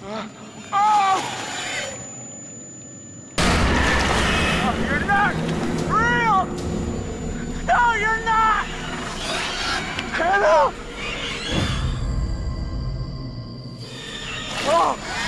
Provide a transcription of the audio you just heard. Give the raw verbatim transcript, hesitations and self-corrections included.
Uh, oh! Oh, you're not real! No, you're not! Hannah! Oh!